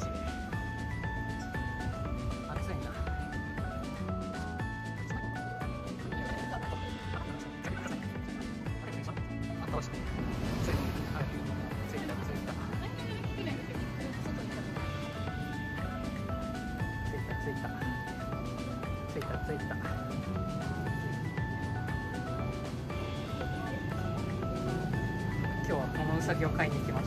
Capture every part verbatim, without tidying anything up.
しい。暑いな。あ、倒して。ついた。はい。ついた、ついた。ついた、ついた。ついた、ついた。今日はこのウサギを買いに行きました。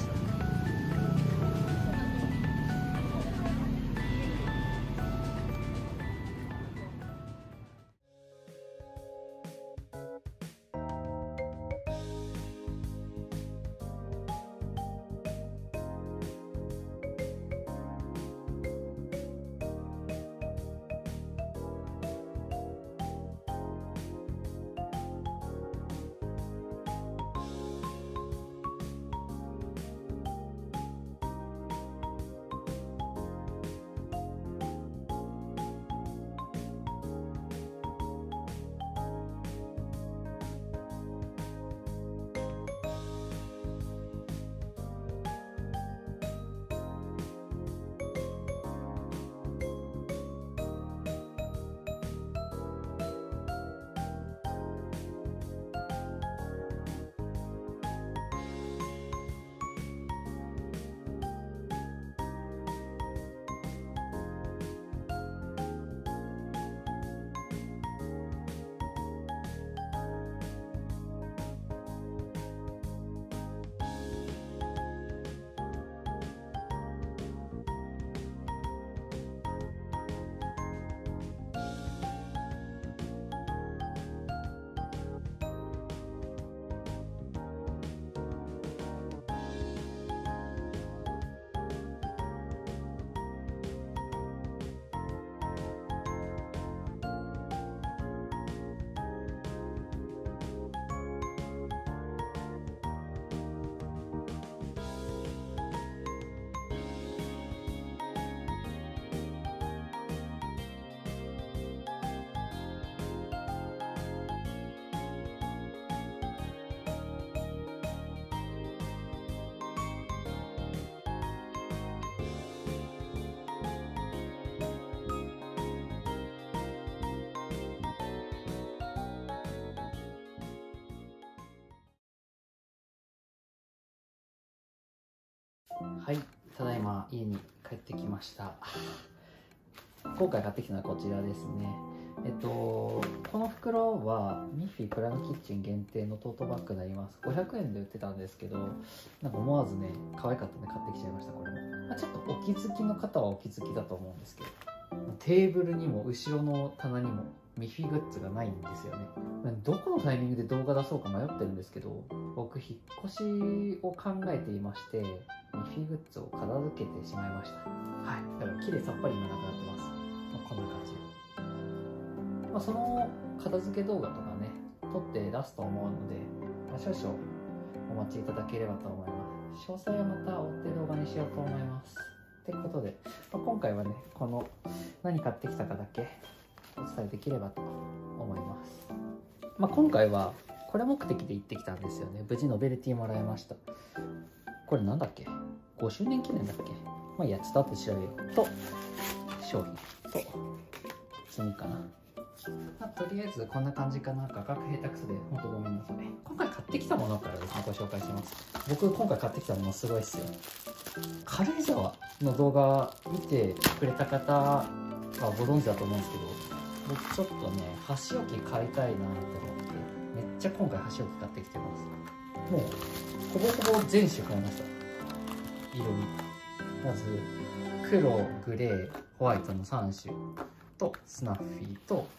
はい、ただいま家に帰ってきました。今回買ってきたのはこちらですね。えっと、この袋はミッフィープラノキッチン限定のトートバッグになります。ごひゃくえんで売ってたんですけど、なんか思わずね、可愛かったんで買ってきちゃいました、これも。まあ、ちょっとお気づきの方はお気づきだと思うんですけど、テーブルにも後ろの棚にもミッフィーグッズがないんですよね。どこのタイミングで動画出そうか迷ってるんですけど、僕引っ越しを考えていまして、ミッフィーグッズを片付けてしまいました。はい。だから綺麗さっぱり今なくなってます。まあ、こんな感じ。まあ、その片付け動画とかね、撮って出すと思うので、まあ、少々お待ちいただければと思います。詳細はまた追って動画にしようと思います。ということで、まあ、今回はね、この何買ってきたかだけお伝えできればと思います。まあ、今回はこれ目的で行ってきたんですよね。無事ノベルティもらいました。これなんだっけ ?ご 周年記念だっけ。まあいいや、ちょっと後で調べよう。と、商品と、次かな。まあ、とりあえずこんな感じかな。価格下手くそで本当ごめんなさい。今回買ってきたものからですね、ご紹介します。僕今回買ってきたものすごいっすよ。軽井沢の動画見てくれた方はご存知だと思うんですけど、僕ちょっとね、箸置き買いたいなと思って、めっちゃ今回箸置き買ってきてます。もう、ほぼほぼ全種買いました。色味。まず、黒、グレー、ホワイトのさん種と、スナッフィーと、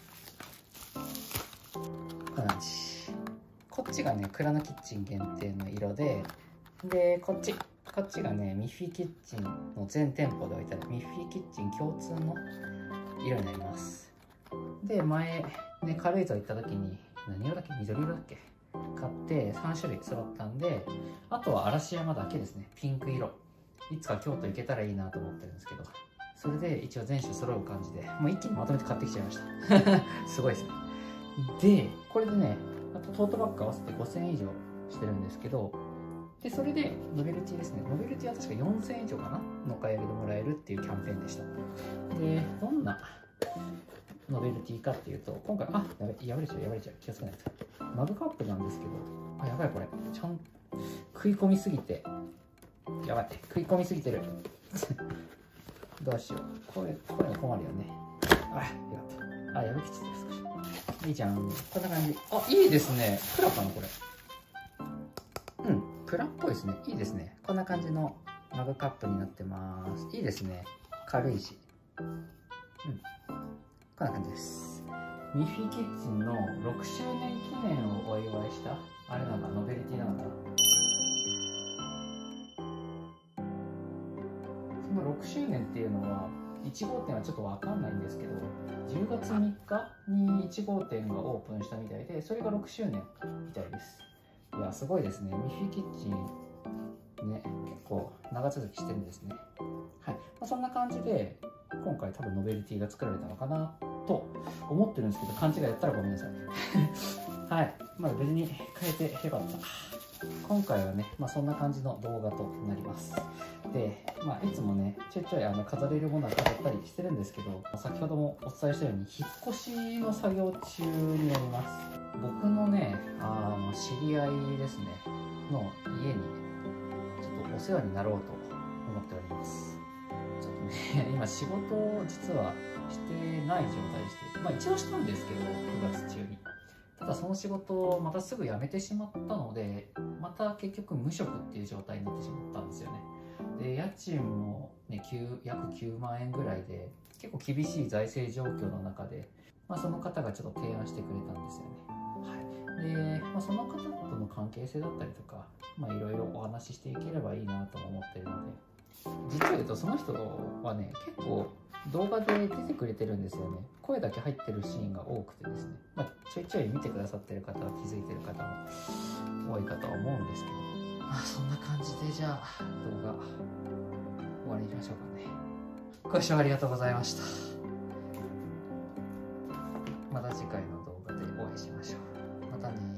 カナチ。こっちがね、クラナキッチン限定の色で、で、こっち。こっちがね、ミッフィーキッチンの全店舗で置いてあるミッフィーキッチン共通の色になります。で、前、ね、軽井沢行った時に、何色だっけ緑色だっけ買ってさん種類揃ったんで、あとは嵐山だけですね、ピンク色。いつか京都行けたらいいなと思ってるんですけど、それで一応全種揃う感じで、もう一気にまとめて買ってきちゃいました。すごいですね。で、これでね、あとトートバッグ合わせてごせんえん以上してるんですけど、で、それでノベルティですね。ノベルティは確かよんせんえん以上かなのお買い上げでもらえるっていうキャンペーンでした。で、どんなノベルティかっていうと、今回、あ、やべ、破れちゃう、破れちゃう、気をつけないと。マグカップなんですけど、あ、やばい、これ、ちゃん、食い込みすぎて、やばい、食い込みすぎてる。どうしよう。これ、こういうの困るよね。あ、よかった。あ、破けちゃった、少し。いいじゃん。こんな感じ。あ、いいですね。プラかな、これ。うん、プラっぽいですね。いいですね。こんな感じのマグカップになってます。いいですね。軽いし。うん。こんな感じです。ミッフィーキッチンのろくしゅうねん記念をお祝いした、あれなんかノベルティなのかな。そのろくしゅうねんっていうのはいち号店はちょっとわかんないんですけど、じゅうがつみっかにいち号店がオープンしたみたいで、それがろくしゅうねんみたいです。いや、すごいですね。ミッフィーキッチンね、結構長続きしてるんですね。はい。まあ、そんな感じで今回多分ノベルティが作られたのかなと思ってるんですけど、勘違いやったらごめんなさい。はい。まあ別に変えてよかった。今回はね、まあ、そんな感じの動画となります。で、まあ、いつもね、ちょいちょいあの飾れるものは飾ったりしてるんですけど、先ほどもお伝えしたように、引っ越しの作業中になります。僕のね、あの知り合いですね、の家にちょっとお世話になろうと思っております。ちょっとね、今仕事を実はしてない状態でして、まあ一応したんですけど、くがつ中に。ただその仕事をまたすぐ辞めてしまったので、また結局無職っていう状態になってしまったんですよね。で、家賃も、ね、約きゅうまんえんぐらいで、結構厳しい財政状況の中で、まあ、その方がちょっと提案してくれたんですよね。はい、で、まあ、その方との関係性だったりとか、まあ、いろいろお話ししていければいいなと思ってるので、実を言うとその人はね、結構動画で出てくれてるんですよね。声だけ入ってるシーンが多くてですね、まあ、ちょいちょい見てくださってる方は気づいてる方も多いかとは思うんですけど、まあそんな感じでじゃあ動画終わりましょうかね。ご視聴ありがとうございました。また次回の動画でお会いしましょう。またね。